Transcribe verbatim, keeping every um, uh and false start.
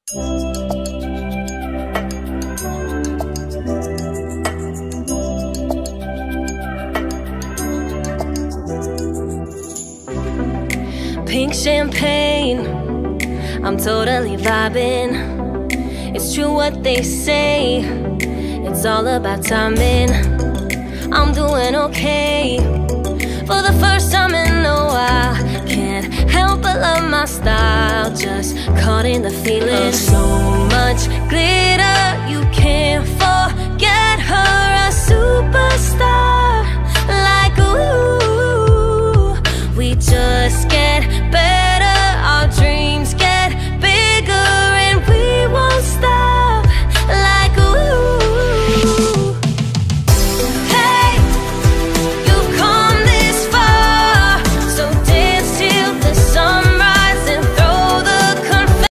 Pink champagne, I'm totally vibing. It's true what they say, it's all about timing. I'm doing okay, for the first time in a while. Can't help but love my style, just caught in the feeling of so much glitter. You can't forget her, a superstar. Like ooh, we just get better.